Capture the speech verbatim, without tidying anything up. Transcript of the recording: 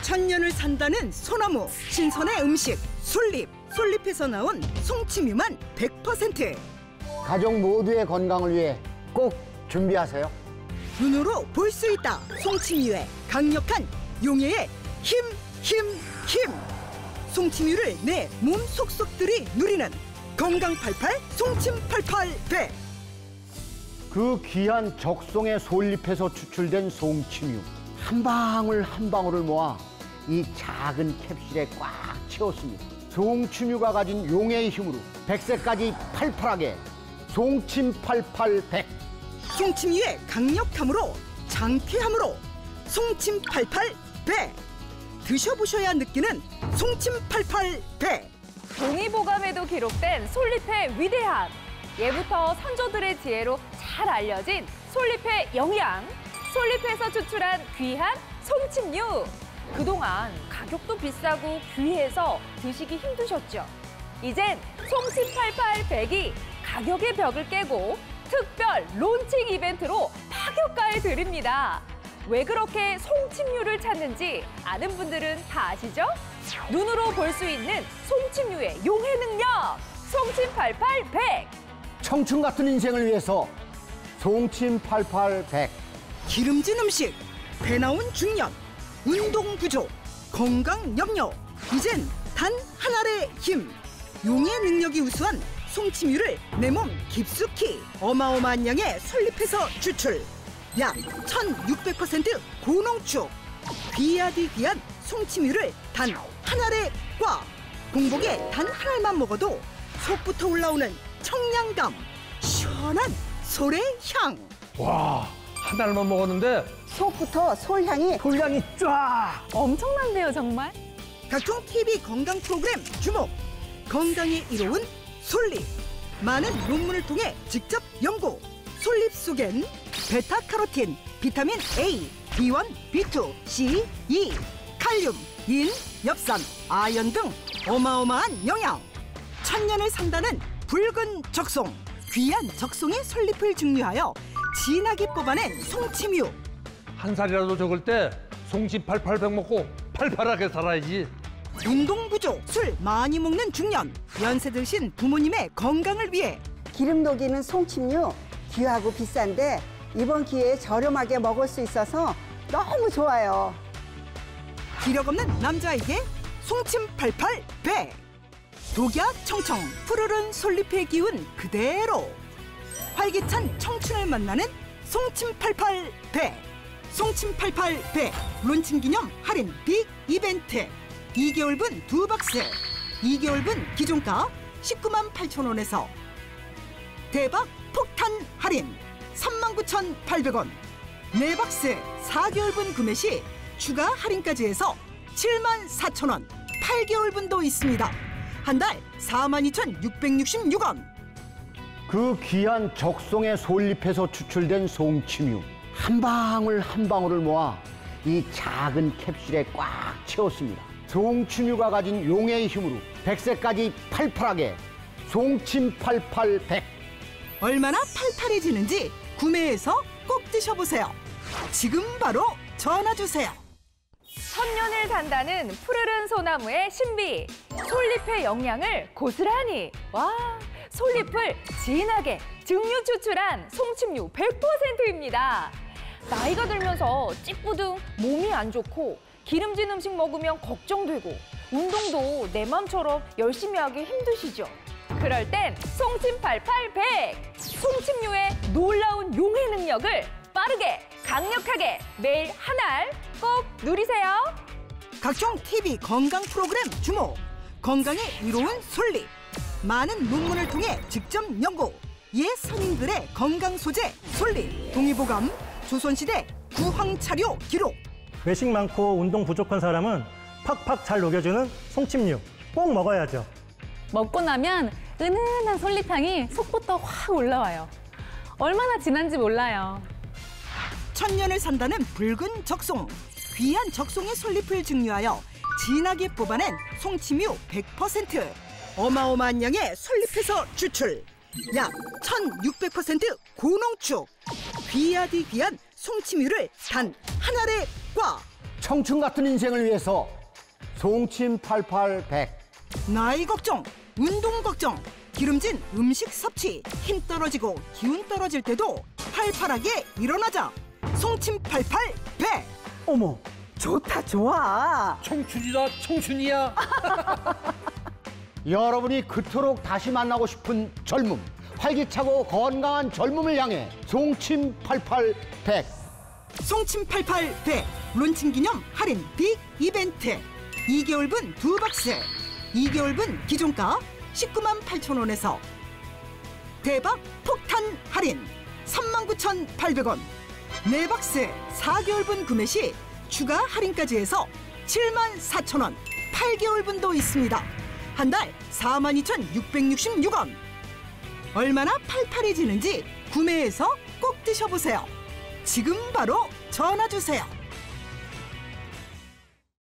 천년을 산다는 소나무, 신선의 음식, 솔잎. 솔잎에서 나온 송치뮤만 백 퍼센트. 가족 모두의 건강을 위해 꼭 준비하세요. 눈으로 볼 수 있다. 송치뮤의 강력한 용해의 힘, 힘, 힘. 송치뮤를 내 몸 속속들이 누리는 건강 팔팔 송침 팔팔 백. 그 귀한 적송의 솔잎에서 추출된 송치뮤. 한 방울 한 방울을 모아 이 작은 캡슐에 꽉 채웠습니다. 송치뮤가 가진 용의 힘으로 백 세까지 팔팔하게 송침 팔팔 백. 송치뮤의 강력함으로 장쾌함으로 송침 팔팔 백. 드셔보셔야 느끼는 송침 팔팔 백. 동의보감에도 기록된 솔잎의 위대함. 예부터 선조들의 지혜로 잘 알려진 솔잎의 영양. 솔잎에서 추출한 귀한 송치뮤. 그동안 가격도 비싸고 귀해서 드시기 힘드셨죠? 이젠 송침 팔팔 백이 가격의 벽을 깨고 특별 론칭 이벤트로 파격가에 드립니다. 왜 그렇게 송치뮤를 찾는지 아는 분들은 다 아시죠? 눈으로 볼 수 있는 송치뮤의 용해 능력! 송침 팔팔 백! 청춘 같은 인생을 위해서 송침 팔팔 백. 기름진 음식, 배 나온 중년, 운동 부족, 건강 염려. 이젠 단 한 알의 힘. 용의 능력이 우수한 송치뮤를 내 몸 깊숙이 어마어마한 양의 솔잎에서 추출. 약 천육백 퍼센트 고농축. 귀하디 귀한 송치뮤를 단 한 알에 꽉. 공복에 단 한 알만 먹어도 속부터 올라오는 청량감, 시원한 솔의 향. 와, 한 알만 먹었는데 속부터 솔향이 솔향이 쫙. 엄청난데요, 정말? 각종 티비 건강 프로그램 주목. 건강이 이로운 솔잎. 많은 논문을 통해 직접 연구. 솔잎 속엔 베타카로틴, 비타민 A, 비 원, 비 투, 씨, 이, 칼륨, 인, 엽산, 아연 등 어마어마한 영양. 천년을 산다는 붉은 적송. 귀한 적송의 솔잎을 증류하여 진하게 뽑아낸 송치뮤. 한 살이라도 적을 때 송침 팔팔 백 먹고 팔팔하게 살아야지. 운동 부족, 술 많이 먹는 중년, 연세 드신 부모님의 건강을 위해 기름 녹이는 송치뮤 귀하고 비싼데 이번 기회에 저렴하게 먹을 수 있어서 너무 좋아요. 기력 없는 남자에게 송침 팔팔 백. 독약 청청, 푸르른 솔잎의 기운 그대로. 활기찬 청춘을 만나는 송침 팔팔 백. 송침 팔팔 백 론칭 기념 할인 빅 이벤트. 이 개월분 두 박스. 이 개월분 기존가 십구만 팔천 원에서 대박 폭탄 할인 삼만 구천팔백 원. 네 박스 사 개월분 구매 시 추가 할인까지 해서 칠만 사천 원. 팔 개월분도 있습니다. 한 달 사만 이천육백육십육 원. 그 귀한 적송의 솔잎에서 추출된 송치뮤. 한 방울 한 방울을 모아 이 작은 캡슐에 꽉 채웠습니다. 송치뮤가 가진 용의 힘으로 백 세까지 팔팔하게 송침 팔팔 백. 얼마나 팔팔해지는지 구매해서 꼭 드셔보세요. 지금 바로 전화주세요. 천년을 산다는 푸르른 소나무의 신비. 솔잎의 영양을 고스란히. 와, 솔잎을 진하게 증류 추출한 송치뮤 백 퍼센트입니다. 나이가 들면서 찌뿌둥 몸이 안 좋고 기름진 음식 먹으면 걱정되고 운동도 내 맘처럼 열심히 하기 힘드시죠? 그럴 땐 송침 팔팔 백! 송치뮤의 놀라운 용해 능력을 빠르게, 강력하게 매일 한 알 꼭 누리세요. 각종 티비 건강 프로그램 주목. 건강에 이로운 솔잎. 많은 논문을 통해 직접 연구. 옛 선인들의 건강 소재 솔잎. 동의보감 조선시대 구황차료 기록. 외식 많고 운동 부족한 사람은 팍팍 잘 녹여주는 송치뮤 꼭 먹어야죠. 먹고 나면 은은한 솔잎향이 속부터 확 올라와요. 얼마나 진한지 몰라요. 천년을 산다는 붉은 적송. 귀한 적송의 솔잎을 증류하여 진하게 뽑아낸 송치뮤 백 퍼센트. 어마어마한 양의 솔잎에서 추출. 약 천육백 퍼센트 고농축. 귀하디 귀한 송치뮤를 단 한 알에 꽉. 청춘 같은 인생을 위해서 송침 팔팔 백. 나이 걱정, 운동 걱정, 기름진 음식 섭취, 힘 떨어지고 기운 떨어질 때도 팔팔하게 일어나자. 송침 팔팔 백. 어머, 좋다, 좋아. 청춘이다 청춘이야. 여러분이 그토록 다시 만나고 싶은 젊음, 활기차고 건강한 젊음을 향해 송침 팔팔 백. 송침 팔팔 백 론칭 기념 할인 빅 이벤트. 이 개월분 두 박스, 이 개월분 기존가 십구만 팔천 원에서 대박 폭탄 할인 삼만 구천팔백 원. 네 박스 사 개월분 구매 시 추가 할인까지 해서 칠만 사천 원. 팔 개월분도 있습니다. 한 달 사만 이천육백육십육 원. 얼마나 팔팔해지는지 구매해서 꼭 드셔보세요. 지금 바로 전화 주세요.